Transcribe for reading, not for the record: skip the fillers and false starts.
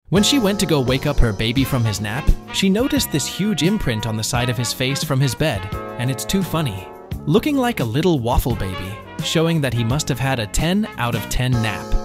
When she went to go wake up her baby from his nap, she noticed this huge imprint on the side of his face from his bed, and it's too funny. Looking like a little waffle baby, showing that he must have had a 10 out of 10 nap.